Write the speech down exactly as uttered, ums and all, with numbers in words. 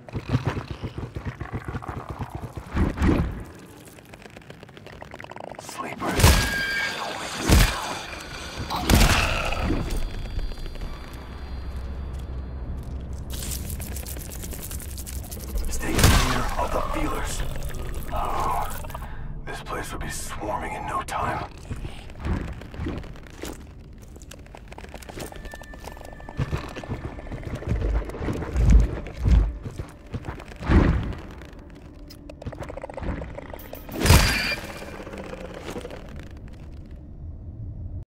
Sleepers. Don't make a sound. Stay clear of the feelers. Oh, this place would be swarming in no time.